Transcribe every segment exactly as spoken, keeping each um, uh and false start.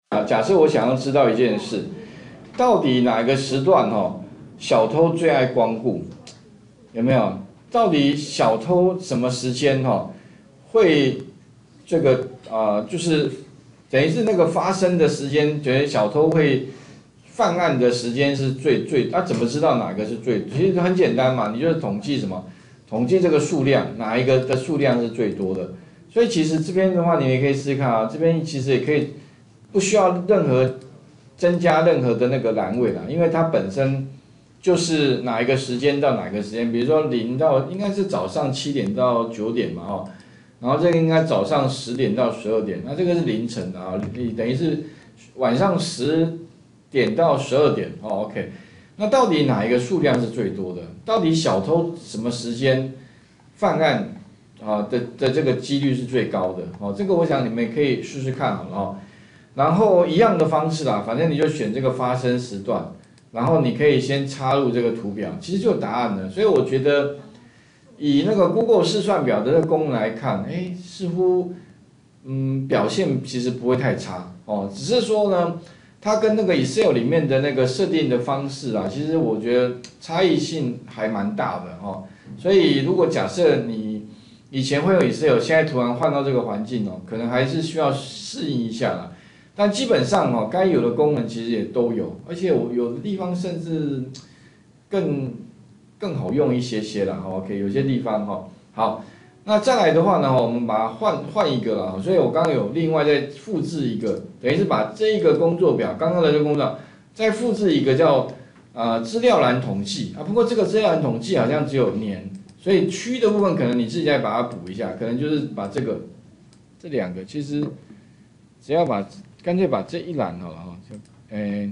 啊，假设我想要知道一件事，到底哪个时段哈，小偷最爱光顾？有没有？到底小偷什么时间哈会这个啊、呃，就是等于是那个发生的时间，觉得小偷会犯案的时间是最最，他、啊、怎么知道哪个是最？其实很简单嘛，你就是统计什么，统计这个数量，哪一个的数量是最多的。所以其实这边的话，你也可以试试看啊，这边其实也可以。不需要任何增加任何的那个栏位啦，因为它本身就是哪一个时间到哪个时间，比如说零到应该是早上七点到九点嘛哦，然后这个应该早上十点到十二点，那这个是凌晨的啊，你等于是晚上十点到十二点哦 ，OK， 那到底哪一个数量是最多的？到底小偷什么时间犯案啊的的这个几率是最高的哦？这个我想你们也可以试试看好了哦。然后一样的方式啦，反正你就选这个发生时段，然后你可以先插入这个图表，其实就有答案了。所以我觉得以那个 Google 试算表的这个功能来看，哎，似乎嗯表现其实不会太差哦，只是说呢，它跟那个 Excel 里面的那个设定的方式啊，其实我觉得差异性还蛮大的哦。所以如果假设你以前会用 Excel， 现在突然换到这个环境哦，可能还是需要适应一下啦。但基本上哦，该有的功能其实也都有，而且我有的地方甚至更更好用一些些了哈。OK， 有些地方哈好，那再来的话呢，我们把它换换一个了，所以我刚刚有另外再复制一个，等于是把这一个工作表，刚刚的这个工作表再复制一个叫呃资料栏统计啊。不过这个资料栏统计好像只有年，所以区的部分可能你自己再把它补一下，可能就是把这个这两个其实只要把。干脆把这一栏好了哈，就诶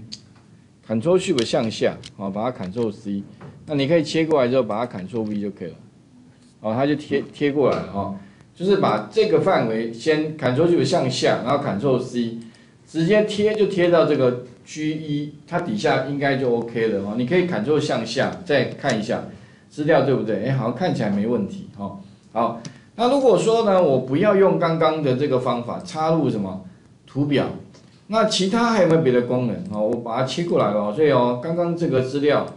，Ctrl Shift 向下，好，把它 Ctrl C， 那你可以切过来之后，把它 Ctrl V 就可以了，哦，它就贴贴过来了哈，就是把这个范围先 Ctrl Shift 向下，然后 Ctrl C， 直接贴就贴到这个 G 一， 它底下应该就 OK 了哈，你可以 Ctrl 向下再看一下资料对不对？哎，好像看起来没问题哈，好，那如果说呢，我不要用刚刚的这个方法，插入什么图表？那其他还有没有别的功能？哦，我把它切过来了，所以哦，刚刚这个资料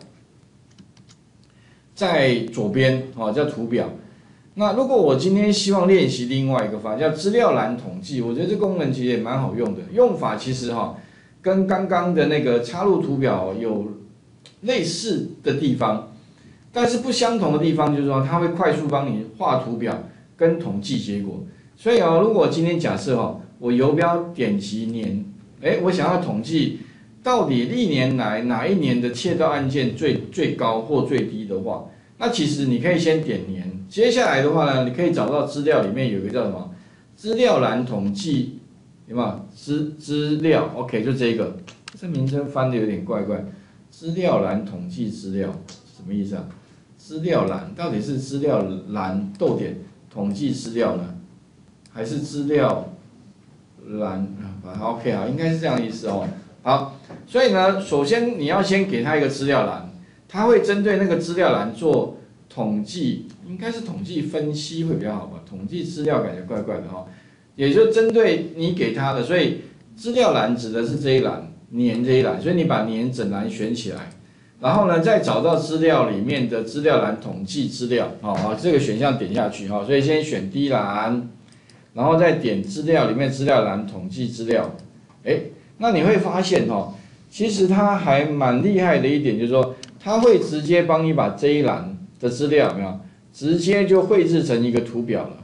在左边哦，叫图表。那如果我今天希望练习另外一个方法，叫资料栏统计，我觉得这功能其实也蛮好用的。用法其实哈、哦，跟刚刚的那个插入图表有类似的地方，但是不相同的地方就是说，它会快速帮你画图表跟统计结果。所以哦，如果今天假设哈、哦，我游标点击年。哎，我想要统计到底历年来哪一年的窃盗案件最最高或最低的话，那其实你可以先点年，接下来的话呢，你可以找到资料里面有一个叫什么资料栏统计，有没有资资料 ？OK， 就这个，这名称翻的有点怪怪，资料栏统计资料什么意思啊？资料栏到底是资料栏逗点统计资料呢，还是资料？栏，OK 啊，应该是这样的意思哦。好，所以呢，首先你要先给他一个资料栏，他会针对那个资料栏做统计，应该是统计分析会比较好吧？统计资料感觉怪怪的哈、哦，也就针对你给他的，所以资料栏指的是这一栏，年这一栏，所以你把年整栏选起来，然后呢，再找到资料里面的资料栏统计资料，好、哦，这个选项点下去哈、哦，所以先选第一栏。然后再点资料里面资料栏统计资料，哎，那你会发现哦，其实它还蛮厉害的一点就是说，它会直接帮你把这一栏的资料有没有，直接就绘制成一个图表了。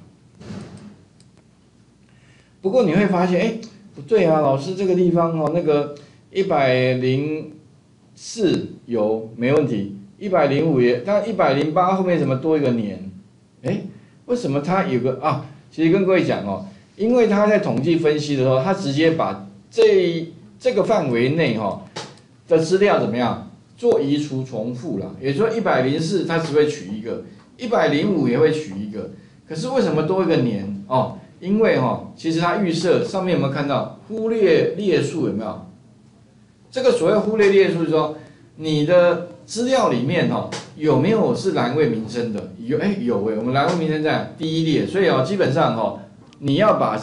不过你会发现，哎，不对啊，老师这个地方哦，那个一百零四有没问题，一百零五也，但一百零八后面怎么多一个年？哎，为什么它有个啊？其实跟各位讲哦，因为他在统计分析的时候，他直接把这这个范围内哈、哦、的资料怎么样做移除重复了，也就是说一百零四它只会取一个，一百零五也会取一个，可是为什么多一个年哦？因为哈、哦，其实它预设上面有没有看到忽略列数有没有？这个所谓忽略列数就是说你的资料里面哈、哦。有没有是栏位名称的？有，哎，有哎，我们栏位名称在第一列，所以哦，基本上哈、哦，你要把什么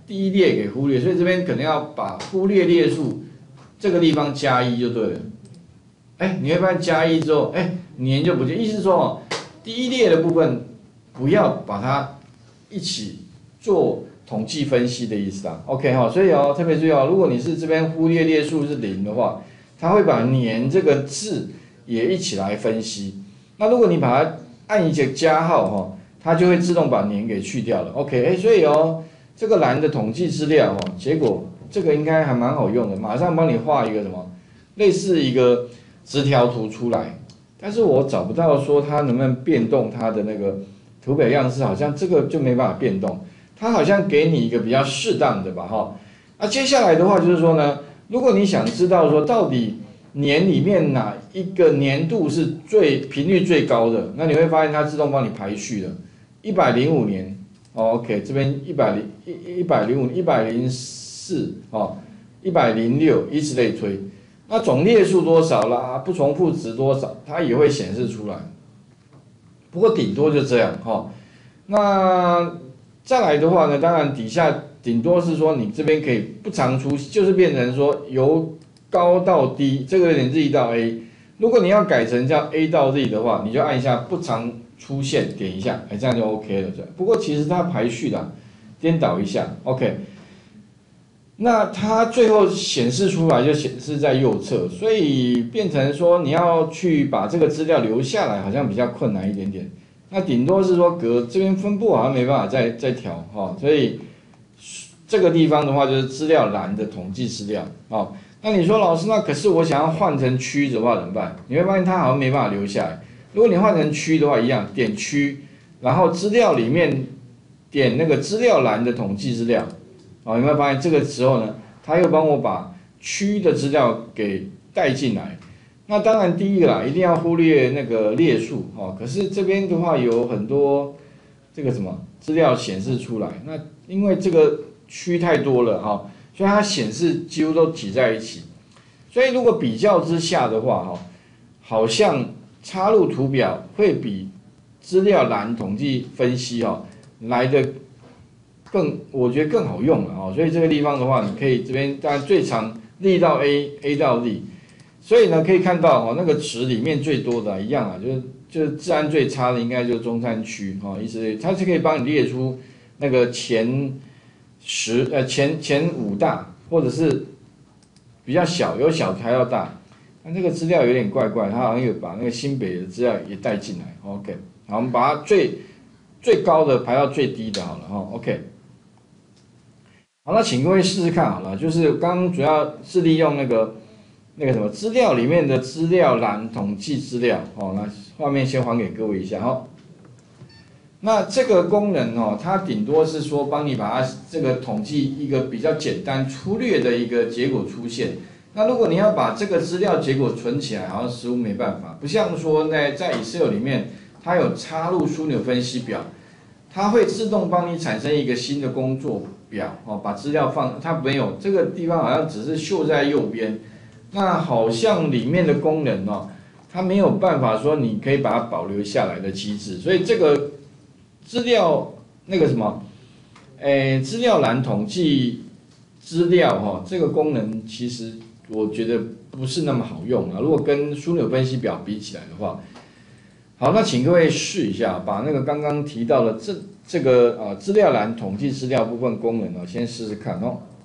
第一列给忽略，所以这边可能要把忽略列数这个地方加一就对了。哎，你会发现加一之后，哎，年就不见，意思是说哦，第一列的部分不要把它一起做统计分析的意思啊。OK 哈，所以哦特别注意哦，如果你是这边忽略列数是零的话，它会把年这个字也一起来分析。那如果你把它按一个加号哈，它就会自动把年给去掉了。OK， 哎，所以哦这个栏的统计资料哦，结果这个应该还蛮好用的，马上帮你画一个什么类似一个直条图出来，但是我找不到说它能不能变动它的那个图表样式，好像这个就没办法变动，它好像给你一个比较适当的吧哈。那接下来的话就是说呢，如果你想知道说到底年里面哪一个年度是最频率最高的，那你会发现它自动帮你排序了，一百零五年。哦 ，OK， 这边一百零一一百零五、一百零四哦，一百零六，以此类推。那总列数多少啦，不重复值多少，它也会显示出来。不过顶多就这样哈、哦。那再来的话呢，当然底下顶多是说你这边可以不常出，就是变成说由高到低，这个有点 Z 到 A。如果你要改成叫 A 到 Z 的话，你就按一下不常出现，点一下，哎，这样就 OK 了。不过其实它排序的，颠倒一下 ，OK。那它最后显示出来就显示在右侧，所以变成说你要去把这个资料留下来，好像比较困难一点点。那顶多是说格这边分布好像没办法再再调哈，所以这个地方的话就是资料栏的统计资料哦。那你说老师，那可是我想要换成区的话怎么办？你会发现它好像没办法留下来。如果你换成区的话，一样点区，然后资料里面点那个资料栏的统计资料。哦，有没有发现这个时候呢，他又帮我把区的资料给带进来。那当然第一个啦，一定要忽略那个列数哦。可是这边的话有很多这个什么资料显示出来，那因为这个区太多了哈、哦，所以它显示几乎都挤在一起。所以如果比较之下的话哈，好像插入图表会比资料栏统计分析哈、哦、来的。更我觉得更好用了哦，所以这个地方的话，你可以这边当然最长 Z 到 A，A 到 Z， 所以呢可以看到哦，那个值里面最多的、啊、一样啊，就是就是治安最差的应该就是中山区哦，意思它是可以帮你列出那个前十呃前前五大，或者是比较小，有小还要大，那这个资料有点怪怪，它好像有把那个新北的资料也带进来 ，OK， 好，我们把它最最高的排到最低的好了哈、哦、，OK。好，那请各位试试看好了，就是刚刚主要是利用那个那个什么资料里面的资料栏统计资料哦，那画面先还给各位一下哈、哦。那这个功能哦，它顶多是说帮你把它这个统计一个比较简单粗略的一个结果出现。那如果你要把这个资料结果存起来，好像似乎没办法，不像说在在 Excel 里面它有插入枢纽分析表。它会自动帮你产生一个新的工作表哦，把资料放，它没有这个地方好像只是秀在右边，那好像里面的功能哦，它没有办法说你可以把它保留下来的机制，所以这个资料那个什么，诶，资料栏统计资料哈、哦，这个功能其实我觉得不是那么好用啊，如果跟枢纽分析表比起来的话。好，那请各位试一下，把那个刚刚提到的这这个啊资料栏统计资料部分功能呢，先试试看哦。